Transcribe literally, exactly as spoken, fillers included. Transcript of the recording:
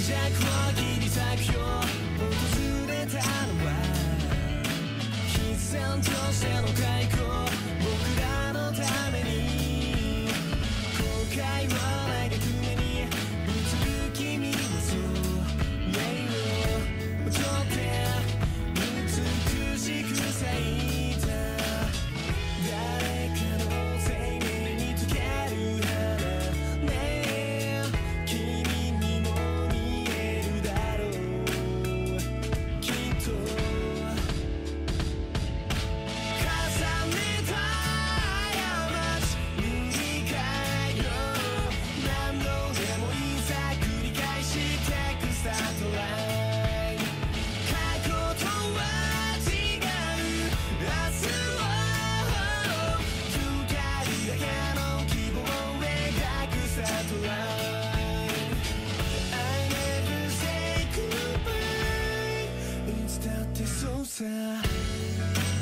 弱を切り裂くよ訪れたのは必然としての開口僕らのために後悔を嘆く目に映る君はそう目を取って美しく咲いた誰かの生命に溶ける花ねえ君にも見えるだろうきっと重ねた過ち塗り替えよう何度でもいざ繰り返してくスタートライン過去とは違う明日を光だけの希望を描くスタートライン I never say goodbye いつだってそうさ